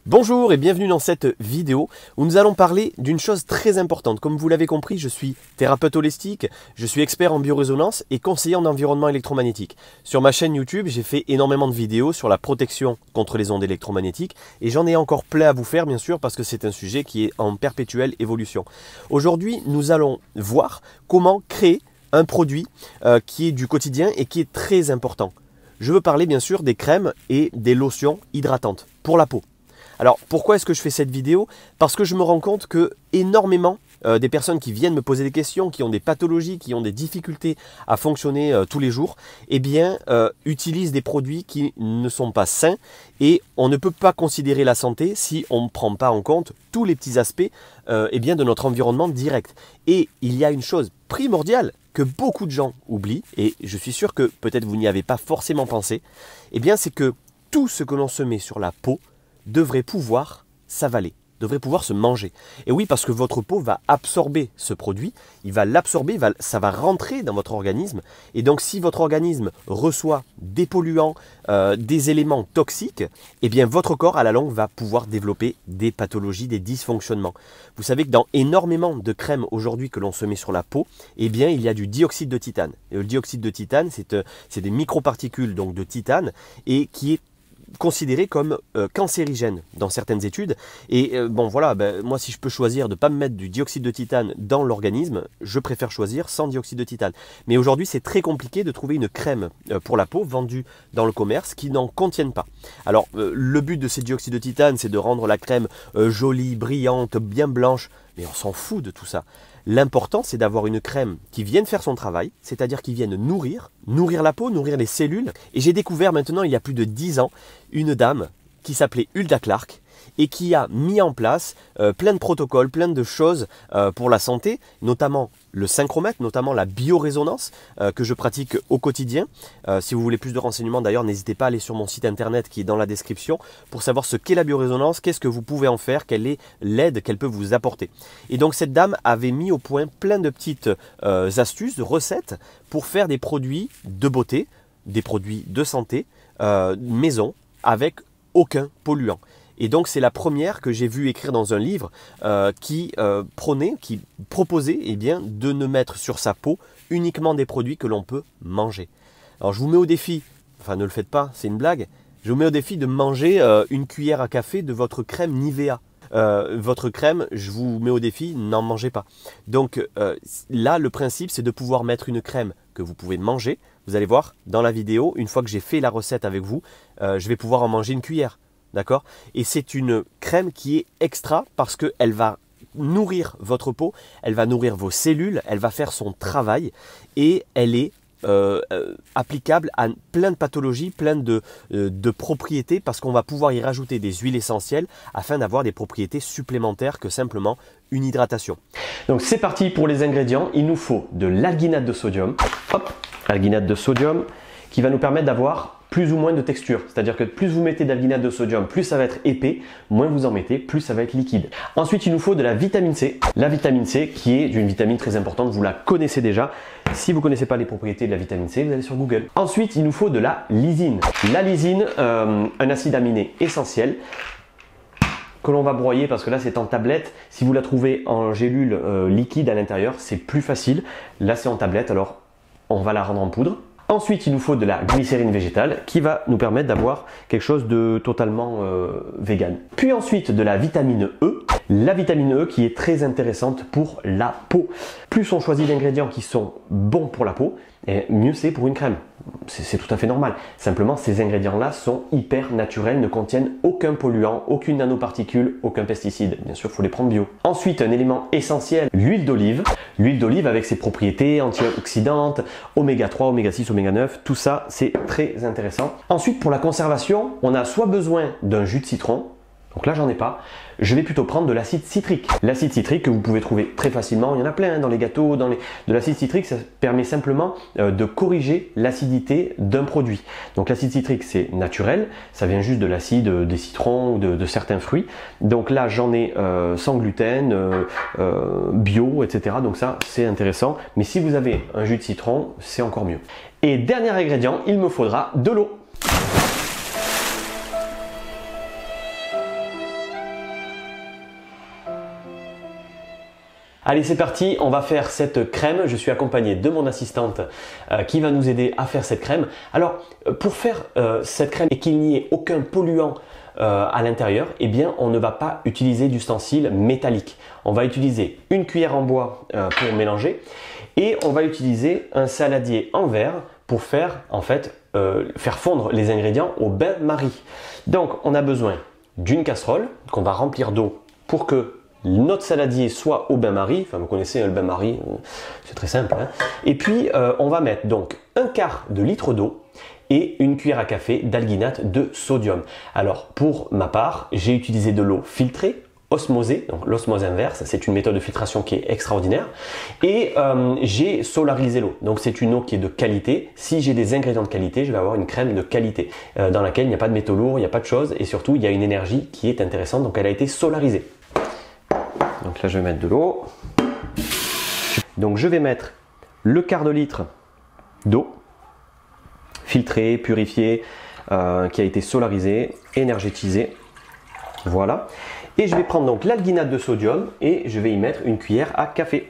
Bonjour et bienvenue dans cette vidéo où nous allons parler d'une chose très importante. Comme vous l'avez compris, je suis thérapeute holistique, je suis expert en biorésonance et conseiller en environnement électromagnétique. Sur ma chaîne YouTube, j'ai fait énormément de vidéos sur la protection contre les ondes électromagnétiques et j'en ai encore plein à vous faire bien sûr parce que c'est un sujet qui est en perpétuelle évolution. Aujourd'hui, nous allons voir comment créer un produit qui est du quotidien et qui est très important. Je veux parler bien sûr des crèmes et des lotions hydratantes pour la peau. Alors pourquoi est-ce que je fais cette vidéo? Parce que je me rends compte que énormément des personnes qui viennent me poser des questions, qui ont des pathologies, qui ont des difficultés à fonctionner tous les jours, utilisent des produits qui ne sont pas sains et on ne peut pas considérer la santé si on ne prend pas en compte tous les petits aspects de notre environnement direct. Et il y a une chose primordiale que beaucoup de gens oublient, et je suis sûr que peut-être vous n'y avez pas forcément pensé, c'est que tout ce que l'on se met sur la peau devrait pouvoir s'avaler, devrait pouvoir se manger. Et oui, parce que votre peau va absorber ce produit, il va l'absorber, ça va rentrer dans votre organisme. Et donc si votre organisme reçoit des polluants, des éléments toxiques, votre corps à la longue va pouvoir développer des pathologies, des dysfonctionnements. Vous savez que dans énormément de crèmes aujourd'hui que l'on se met sur la peau, il y a du dioxyde de titane. Et le dioxyde de titane, c'est des microparticules donc, de titane et qui est considéré comme cancérigène dans certaines études. Et moi si je peux choisir de ne pas me mettre du dioxyde de titane dans l'organisme, je préfère choisir sans dioxyde de titane. Mais aujourd'hui c'est très compliqué de trouver une crème pour la peau vendue dans le commerce qui n'en contienne pas. Alors le but de ces dioxydes de titane, c'est de rendre la crème jolie, brillante, bien blanche, mais on s'en fout de tout ça. L'important, c'est d'avoir une crème qui vienne faire son travail, c'est-à-dire qui vienne nourrir la peau, nourrir les cellules. Et j'ai découvert maintenant, il y a plus de 10 ans, une dame qui s'appelait Hulda Clark et qui a mis en place plein de protocoles, plein de choses pour la santé, notamment le synchromètre, notamment la biorésonance que je pratique au quotidien. Si vous voulez plus de renseignements d'ailleurs, n'hésitez pas à aller sur mon site internet qui est dans la description pour savoir ce qu'est la biorésonance, qu'est-ce que vous pouvez en faire, quelle est l'aide qu'elle peut vous apporter. Et donc cette dame avait mis au point plein de petites astuces, de recettes pour faire des produits de beauté, des produits de santé, maison, avec aucun polluant. Et donc c'est la première que j'ai vu écrire dans un livre qui proposait de ne mettre sur sa peau uniquement des produits que l'on peut manger. Alors je vous mets au défi, enfin ne le faites pas, c'est une blague, je vous mets au défi de manger une cuillère à café de votre crème Nivea. Votre crème, je vous mets au défi, n'en mangez pas. Donc là, le principe, c'est de pouvoir mettre une crème que vous pouvez manger. Vous allez voir dans la vidéo, une fois que j'ai fait la recette avec vous, je vais pouvoir en manger une cuillère. D'accord? Et c'est une crème qui est extra parce qu'elle va nourrir votre peau, elle va nourrir vos cellules, elle va faire son travail et elle est applicable à plein de pathologies, plein de propriétés parce qu'on va pouvoir y rajouter des huiles essentielles afin d'avoir des propriétés supplémentaires que simplement une hydratation. Donc c'est parti pour les ingrédients. Il nous faut de l'alginate de sodium. Hop, alginate de sodium qui va nous permettre d'avoir plus ou moins de texture. C'est-à-dire que plus vous mettez d'alginate de sodium, plus ça va être épais, moins vous en mettez, plus ça va être liquide. Ensuite, il nous faut de la vitamine C. La vitamine C qui est une vitamine très importante, vous la connaissez déjà. Si vous ne connaissez pas les propriétés de la vitamine C, vous allez sur Google. Ensuite, il nous faut de la lysine. La lysine, un acide aminé essentiel que l'on va broyer parce que là c'est en tablette. Si vous la trouvez en gélule liquide à l'intérieur, c'est plus facile. Là c'est en tablette, alors on va la rendre en poudre. Ensuite, il nous faut de la glycérine végétale qui va nous permettre d'avoir quelque chose de totalement vegan. Puis ensuite, de la vitamine E. La vitamine E qui est très intéressante pour la peau. Plus on choisit d'ingrédients qui sont bons pour la peau, et mieux c'est pour une crème. C'est tout à fait normal. Simplement, ces ingrédients-là sont hyper naturels, ne contiennent aucun polluant, aucune nanoparticule, aucun pesticide. Bien sûr, il faut les prendre bio. Ensuite, un élément essentiel, l'huile d'olive. L'huile d'olive avec ses propriétés antioxydantes, oméga 3, oméga 6, oméga 9, tout ça, c'est très intéressant. Ensuite, pour la conservation, on a soit besoin d'un jus de citron, donc là j'en ai pas, je vais plutôt prendre de l'acide citrique. L'acide citrique que vous pouvez trouver très facilement, il y en a plein dans les gâteaux, de l'acide citrique, ça permet simplement de corriger l'acidité d'un produit. Donc l'acide citrique c'est naturel, ça vient juste de l'acide des citrons ou de certains fruits. Donc là j'en ai sans gluten, bio, etc. Donc ça c'est intéressant, mais si vous avez un jus de citron, c'est encore mieux. Et dernier ingrédient, il me faudra de l'eau. Allez, c'est parti, on va faire cette crème. Je suis accompagné de mon assistante qui va nous aider à faire cette crème. Alors, pour faire cette crème et qu'il n'y ait aucun polluant à l'intérieur, eh bien, on ne va pas utiliser d'ustensiles métalliques. On va utiliser une cuillère en bois pour mélanger et on va utiliser un saladier en verre pour faire faire fondre les ingrédients au bain-marie. Donc, on a besoin d'une casserole qu'on va remplir d'eau pour que notre saladier soit au bain-marie. Enfin, vous connaissez le bain-marie, c'est très simple. Hein. Et puis, on va mettre donc un quart de litre d'eau et une cuillère à café d'alginate de sodium. Alors, pour ma part, j'ai utilisé de l'eau filtrée, osmosée, donc l'osmose inverse, c'est une méthode de filtration qui est extraordinaire. Et j'ai solarisé l'eau, donc c'est une eau qui est de qualité. Si j'ai des ingrédients de qualité, je vais avoir une crème de qualité dans laquelle il n'y a pas de métaux lourds, il n'y a pas de choses et surtout il y a une énergie qui est intéressante, donc elle a été solarisée. Donc là je vais mettre de l'eau. Donc je vais mettre le quart de litre d'eau filtrée, purifiée, qui a été solarisée, énergétisée. Voilà. Et je vais prendre donc l'alginate de sodium et je vais y mettre une cuillère à café.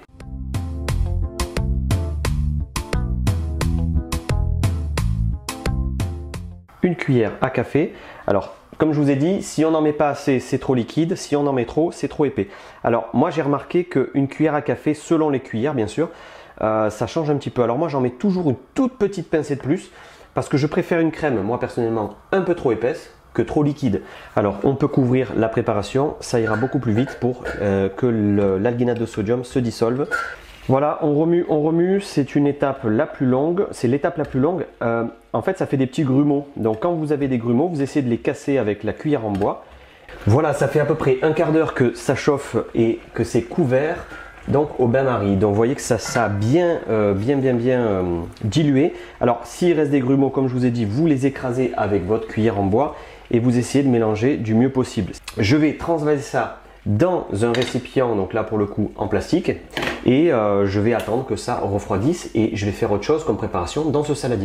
Une cuillère à café. Alors, comme je vous ai dit, si on n'en met pas assez, c'est trop liquide. Si on en met trop, c'est trop épais. Alors, moi, j'ai remarqué qu'une cuillère à café, selon les cuillères, bien sûr, ça change un petit peu. Alors, moi, j'en mets toujours une toute petite pincée de plus parce que je préfère une crème, moi, personnellement, un peu trop épaisse que trop liquide. Alors, on peut couvrir la préparation. Ça ira beaucoup plus vite pour que l'alginate de sodium se dissolve. Voilà, on remue, c'est une étape la plus longue, c'est l'étape la plus longue. En fait, ça fait des petits grumeaux. Donc, quand vous avez des grumeaux, vous essayez de les casser avec la cuillère en bois. Voilà, ça fait à peu près un quart d'heure que ça chauffe et que c'est couvert donc au bain-marie. Donc, vous voyez que ça a bien dilué. Alors, s'il reste des grumeaux, comme je vous ai dit, vous les écrasez avec votre cuillère en bois et vous essayez de mélanger du mieux possible. Je vais transvaser ça dans un récipient, donc là pour le coup en plastique, et je vais attendre que ça refroidisse et je vais faire autre chose comme préparation dans ce saladier.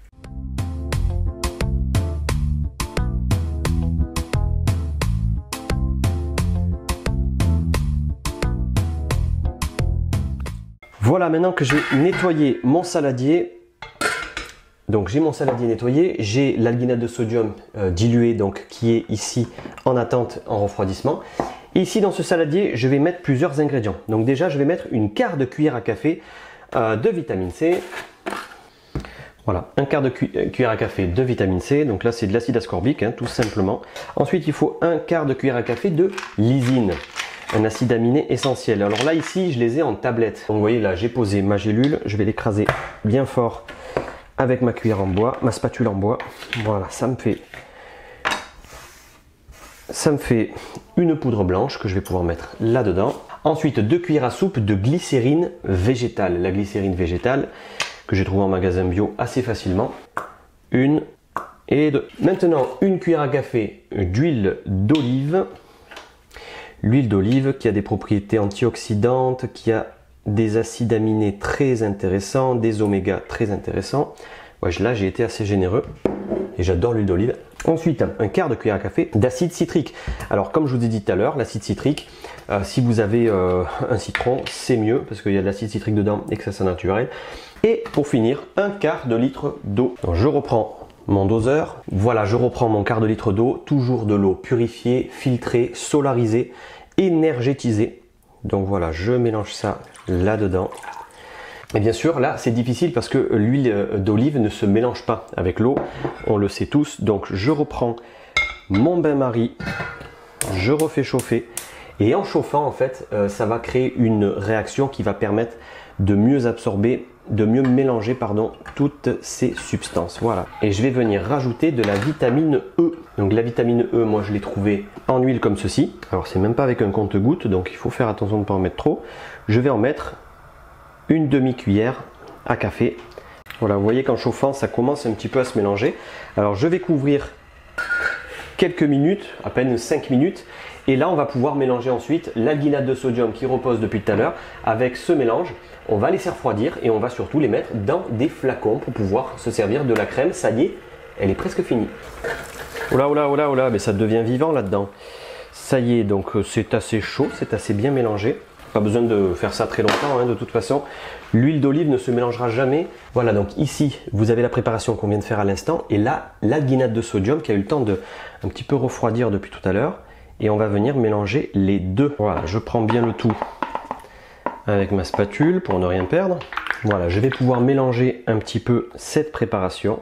Voilà, maintenant que j'ai nettoyé mon saladier, donc j'ai mon saladier nettoyé, j'ai l'alginate de sodium dilué donc qui est ici en attente en refroidissement. Et ici dans ce saladier, je vais mettre plusieurs ingrédients. Donc déjà, je vais mettre une quart de cuillère à café de vitamine C. Voilà, un quart de cuillère à café de vitamine C. Donc là, c'est de l'acide ascorbique, hein, tout simplement. Ensuite, il faut un quart de cuillère à café de lysine, un acide aminé essentiel. Alors là, ici, je les ai en tablette. Donc vous voyez, là, j'ai posé ma gélule. Je vais l'écraser bien fort avec ma cuillère en bois, ma spatule en bois. Voilà, ça me fait une poudre blanche que je vais pouvoir mettre là-dedans. Ensuite, 2 cuillères à soupe de glycérine végétale. La glycérine végétale que j'ai trouvée en magasin bio assez facilement. 1 et 2. Maintenant, une cuillère à café d'huile d'olive. L'huile d'olive qui a des propriétés antioxydantes, qui a des acides aminés très intéressants, des oméga très intéressants. Ouais, là, j'ai été assez généreux et j'adore l'huile d'olive. Ensuite, un quart de cuillère à café d'acide citrique. Alors, comme je vous ai dit tout à l'heure, l'acide citrique, si vous avez un citron, c'est mieux parce qu'il y a de l'acide citrique dedans et que ça c'est naturel. Et pour finir, un quart de litre d'eau. Je reprends mon doseur. Voilà, je reprends mon quart de litre d'eau, toujours de l'eau purifiée, filtrée, solarisée, énergétisée. Donc voilà, je mélange ça là-dedans. Et bien sûr, là, c'est difficile parce que l'huile d'olive ne se mélange pas avec l'eau. On le sait tous. Donc, je reprends mon bain-marie, je refais chauffer. Et en chauffant, en fait, ça va créer une réaction qui va permettre de mieux absorber, de mieux mélanger, pardon, toutes ces substances. Voilà. Et je vais venir rajouter de la vitamine E. Donc, la vitamine E, moi, je l'ai trouvée en huile comme ceci. Alors, c'est même pas avec un compte-gouttes, donc il faut faire attention de ne pas en mettre trop. Je vais en mettre une demi-cuillère à café. Voilà, vous voyez qu'en chauffant, ça commence un petit peu à se mélanger. Alors, je vais couvrir quelques minutes, à peine 5 minutes. Et là, on va pouvoir mélanger ensuite l'alginate de sodium qui repose depuis tout à l'heure avec ce mélange. On va laisser refroidir et on va surtout les mettre dans des flacons pour pouvoir se servir de la crème. Ça y est, elle est presque finie. Oula, oula, oula, oula, mais ça devient vivant là-dedans. Ça y est, donc c'est assez chaud, c'est assez bien mélangé. Pas besoin de faire ça très longtemps, hein, de toute façon. L'huile d'olive ne se mélangera jamais. Voilà, donc ici, vous avez la préparation qu'on vient de faire à l'instant. Et là, l'alginate de sodium qui a eu le temps de un petit peu refroidir depuis tout à l'heure. Et on va venir mélanger les deux. Voilà, je prends bien le tout avec ma spatule pour ne rien perdre. Voilà, je vais pouvoir mélanger un petit peu cette préparation.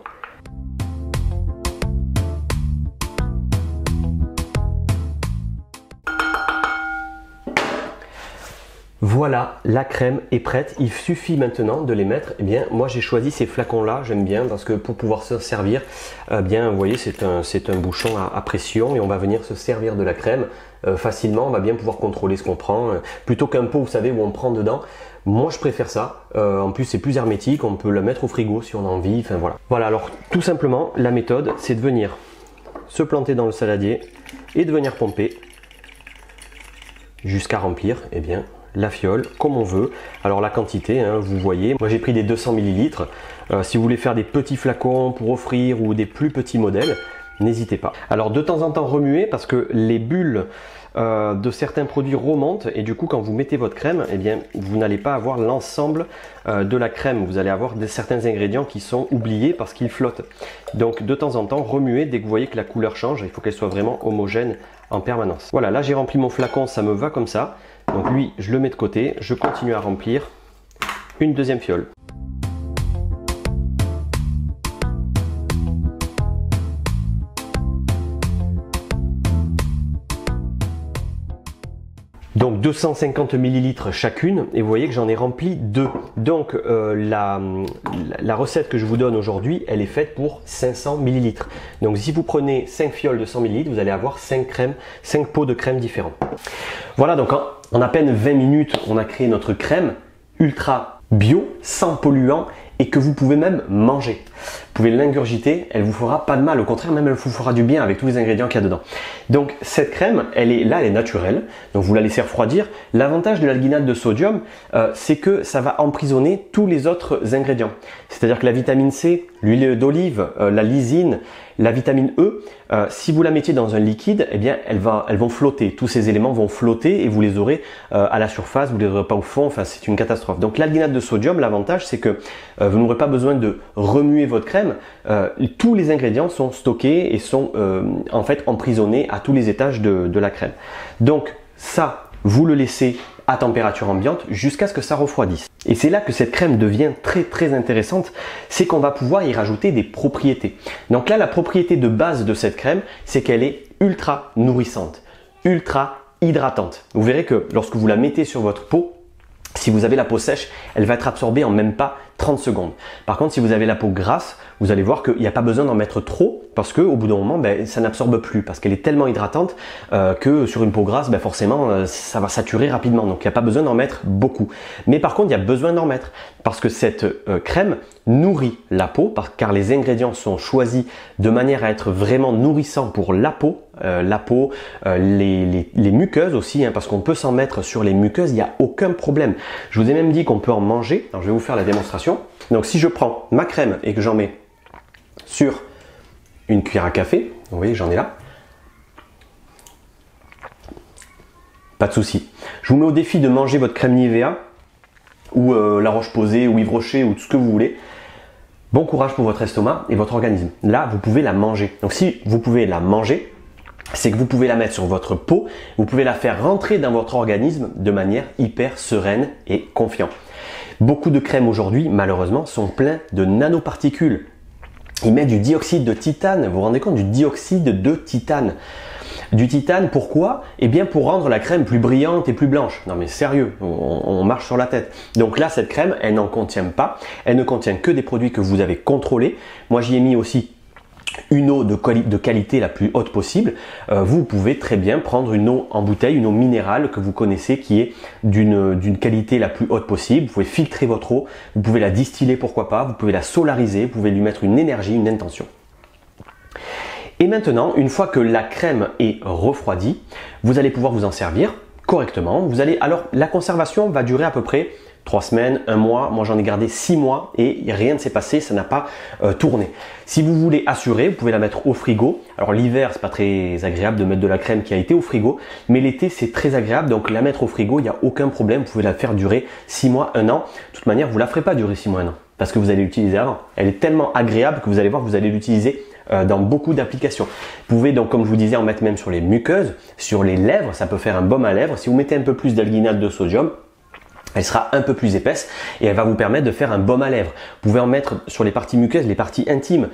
Voilà, la crème est prête. Il suffit maintenant de les mettre. Eh bien, moi j'ai choisi ces flacons-là. J'aime bien parce que pour pouvoir se servir, bien, vous voyez, c'est un bouchon à pression et on va venir se servir de la crème facilement. On va bien pouvoir contrôler ce qu'on prend plutôt qu'un pot, vous savez, où on prend dedans. Moi, je préfère ça. En plus, c'est plus hermétique. On peut la mettre au frigo si on a envie. Enfin voilà. Voilà. Alors, tout simplement, la méthode, c'est de venir se planter dans le saladier et de venir pomper jusqu'à remplir, eh bien, la fiole comme on veut. Alors la quantité, hein, vous voyez, moi j'ai pris des 200 ml. Si vous voulez faire des petits flacons pour offrir ou des plus petits modèles, n'hésitez pas. Alors de temps en temps remuer parce que les bulles de certains produits remontent et du coup quand vous mettez votre crème, eh bien vous n'allez pas avoir l'ensemble de la crème. Vous allez avoir certains ingrédients qui sont oubliés parce qu'ils flottent. Donc de temps en temps remuer dès que vous voyez que la couleur change. Il faut qu'elle soit vraiment homogène en permanence. Voilà, là j'ai rempli mon flacon, ça me va comme ça. Donc lui, je le mets de côté, je continue à remplir une deuxième fiole. Donc 250 ml chacune et vous voyez que j'en ai rempli 2. Donc la recette que je vous donne aujourd'hui, elle est faite pour 500 ml. Donc si vous prenez 5 fioles de 100 ml, vous allez avoir 5 pots de crème différents. Voilà, donc en à peine 20 minutes, on a créé notre crème ultra bio, sans polluants et que vous pouvez même manger. Vous pouvez l'ingurgiter, elle vous fera pas de mal, au contraire même elle vous fera du bien avec tous les ingrédients qu'il y a dedans. Donc cette crème, elle est naturelle, donc vous la laissez refroidir. L'avantage de l'alginate de sodium, c'est que ça va emprisonner tous les autres ingrédients. C'est-à-dire que la vitamine C, l'huile d'olive, la lysine, la vitamine E, si vous la mettiez dans un liquide, eh bien elles vont flotter. Tous ces éléments vont flotter et vous les aurez à la surface, vous les aurez pas au fond, enfin c'est une catastrophe. Donc l'alginate de sodium, l'avantage c'est que vous n'aurez pas besoin de remuer votre crème. Tous les ingrédients sont stockés et sont en fait emprisonnés à tous les étages de la crème. Donc ça, vous le laissez à température ambiante jusqu'à ce que ça refroidisse. Et c'est là que cette crème devient très intéressante, c'est qu'on va pouvoir y rajouter des propriétés. Donc là, la propriété de base de cette crème, c'est qu'elle est ultra nourrissante, ultra hydratante. Vous verrez que lorsque vous la mettez sur votre peau, si vous avez la peau sèche, elle va être absorbée en même pas 30 secondes. Par contre, si vous avez la peau grasse, vous allez voir qu'il n'y a pas besoin d'en mettre trop parce qu'au bout d'un moment, ça n'absorbe plus parce qu'elle est tellement hydratante que sur une peau grasse, forcément, ça va saturer rapidement. Donc, il n'y a pas besoin d'en mettre beaucoup. Mais par contre, il y a besoin d'en mettre parce que cette crème nourrit la peau car les ingrédients sont choisis de manière à être vraiment nourrissants pour la peau. Les muqueuses aussi, hein, parce qu'on peut s'en mettre sur les muqueuses, il n'y a aucun problème. Je vous ai même dit qu'on peut en manger. Alors, je vais vous faire la démonstration. Donc, si je prends ma crème et que j'en mets sur une cuillère à café, vous voyez, j'en ai là. Pas de souci. Je vous mets au défi de manger votre crème Nivea ou La Roche-Posay ou Yves Rocher ou tout ce que vous voulez. Bon courage pour votre estomac et votre organisme. Là, vous pouvez la manger. Donc, si vous pouvez la manger, c'est que vous pouvez la mettre sur votre peau, vous pouvez la faire rentrer dans votre organisme de manière hyper sereine et confiante. Beaucoup de crèmes aujourd'hui, malheureusement, sont pleins de nanoparticules. Ils mettent du dioxyde de titane. Vous vous rendez compte du dioxyde de titane? Du titane, pourquoi? Eh bien pour rendre la crème plus brillante et plus blanche. Non mais sérieux, on marche sur la tête. Donc là, cette crème, elle n'en contient pas. Elle ne contient que des produits que vous avez contrôlés. Moi, j'y ai mis aussi une eau de qualité la plus haute possible. Vous pouvez très bien prendre une eau en bouteille, une eau minérale que vous connaissez qui est d'une qualité la plus haute possible. Vous pouvez filtrer votre eau, vous pouvez la distiller pourquoi pas, vous pouvez la solariser, vous pouvez lui mettre une énergie, une intention. Et maintenant, une fois que la crème est refroidie, vous allez pouvoir vous en servir correctement. Alors la conservation va durer à peu près 3 semaines, 1 mois. Moi, j'en ai gardé 6 mois et rien ne s'est passé, ça n'a pas tourné. Si vous voulez assurer, vous pouvez la mettre au frigo. Alors l'hiver, c'est pas très agréable de mettre de la crème qui a été au frigo, mais l'été, c'est très agréable. Donc la mettre au frigo, il n'y a aucun problème. Vous pouvez la faire durer 6 mois, 1 an. De toute manière, vous la ferez pas durer 6 mois, 1 an, parce que vous allez l'utiliser avant. Elle est tellement agréable que vous allez voir que vous allez l'utiliser dans beaucoup d'applications. Vous pouvez donc, comme je vous disais, en mettre même sur les muqueuses, sur les lèvres. Ça peut faire un baume à lèvres. Si vous mettez un peu plus d'alginate de sodium, elle sera un peu plus épaisse et elle va vous permettre de faire un baume à lèvres. Vous pouvez en mettre sur les parties muqueuses, les parties intimes.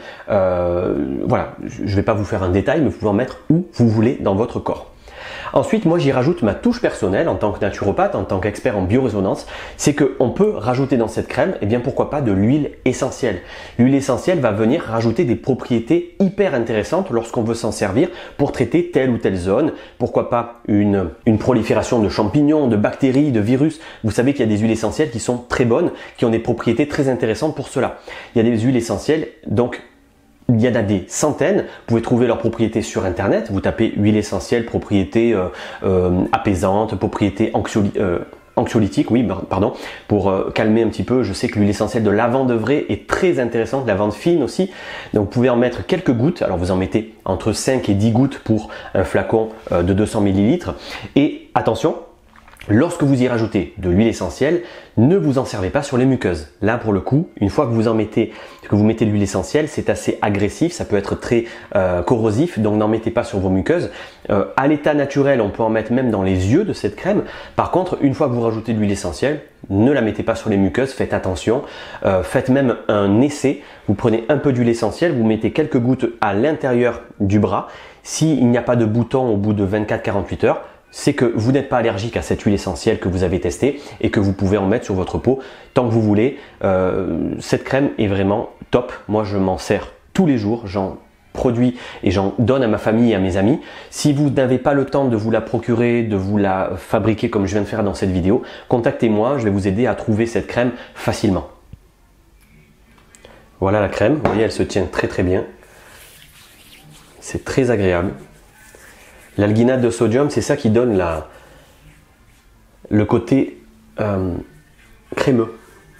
Voilà, je ne vais pas vous faire un détail, mais vous pouvez en mettre où vous voulez dans votre corps. Ensuite, moi j'y rajoute ma touche personnelle en tant que naturopathe, en tant qu'expert en biorésonance, c'est qu'on peut rajouter dans cette crème, et bien pourquoi pas de l'huile essentielle. L'huile essentielle va venir rajouter des propriétés hyper intéressantes lorsqu'on veut s'en servir pour traiter telle ou telle zone. Pourquoi pas une prolifération de champignons, de bactéries, de virus. Vous savez qu'il y a des huiles essentielles qui sont très bonnes, qui ont des propriétés très intéressantes pour cela. Il y a des huiles essentielles, donc il y en a des centaines, vous pouvez trouver leurs propriétés sur internet, vous tapez huile essentielle, propriétés apaisantes, propriétés anxiolytiques, oui, pardon, pour calmer un petit peu. Je sais que l'huile essentielle de lavande vraie est très intéressante, lavande fine aussi, donc vous pouvez en mettre quelques gouttes. Alors vous en mettez entre 5 et 10 gouttes pour un flacon de 200 ml. Et attention, lorsque vous y rajoutez de l'huile essentielle, ne vous en servez pas sur les muqueuses. Là, pour le coup, une fois que vous mettez de l'huile essentielle, c'est assez agressif, ça peut être très corrosif, donc n'en mettez pas sur vos muqueuses. À l'état naturel, on peut en mettre même dans les yeux de cette crème. Par contre, une fois que vous rajoutez de l'huile essentielle, ne la mettez pas sur les muqueuses, faites attention. Faites même un essai. Vous prenez un peu d'huile essentielle, vous mettez quelques gouttes à l'intérieur du bras. S'il n'y a pas de bouton au bout de 24-48 heures, c'est que vous n'êtes pas allergique à cette huile essentielle que vous avez testée et que vous pouvez en mettre sur votre peau tant que vous voulez. Cette crème est vraiment top. Moi, je m'en sers tous les jours. J'en produis et j'en donne à ma famille et à mes amis. Si vous n'avez pas le temps de vous la procurer, de vous la fabriquer comme je viens de faire dans cette vidéo, contactez-moi. Je vais vous aider à trouver cette crème facilement. Voilà la crème. Vous voyez, elle se tient très très bien. C'est très agréable. L'alginate de sodium, c'est ça qui donne le côté crémeux.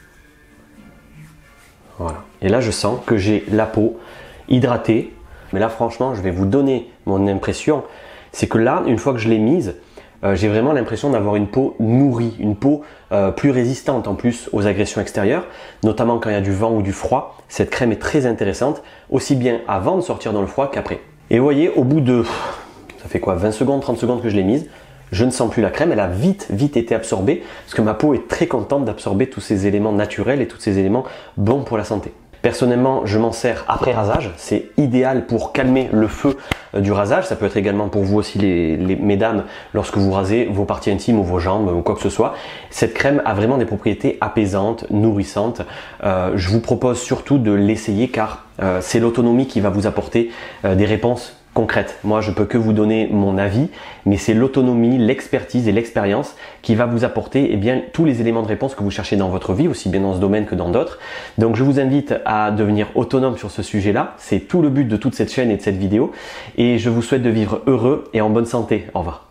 Voilà. Et là, je sens que j'ai la peau hydratée. Mais là, franchement, je vais vous donner mon impression. C'est que là, une fois que je l'ai mise, j'ai vraiment l'impression d'avoir une peau nourrie, une peau plus résistante en plus aux agressions extérieures, notamment quand il y a du vent ou du froid. Cette crème est très intéressante, aussi bien avant de sortir dans le froid qu'après. Et vous voyez, au bout de... Ça fait quoi, 20 secondes, 30 secondes que je l'ai mise. Je ne sens plus la crème, elle a vite été absorbée parce que ma peau est très contente d'absorber tous ces éléments naturels et tous ces éléments bons pour la santé. Personnellement, je m'en sers après rasage. C'est idéal pour calmer le feu du rasage. Ça peut être également pour vous aussi, mesdames, lorsque vous rasez vos parties intimes ou vos jambes ou quoi que ce soit. Cette crème a vraiment des propriétés apaisantes, nourrissantes. Je vous propose surtout de l'essayer car c'est l'autonomie qui va vous apporter des réponses concrète. Moi, je peux que vous donner mon avis, mais c'est l'autonomie, l'expertise et l'expérience qui va vous apporter tous les éléments de réponse que vous cherchez dans votre vie, aussi bien dans ce domaine que dans d'autres. Donc, je vous invite à devenir autonome sur ce sujet-là. C'est tout le but de toute cette chaîne et de cette vidéo. Et je vous souhaite de vivre heureux et en bonne santé. Au revoir.